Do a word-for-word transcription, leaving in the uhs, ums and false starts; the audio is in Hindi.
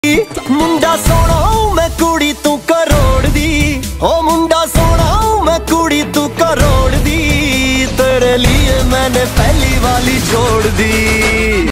मुंडा सोना मैं कुड़ी तू करोड़ दी, ओ मुंडा सोना मैं कुड़ी तू करोड़ दी, तेरे लिए मैंने पहली वाली छोड़ दी।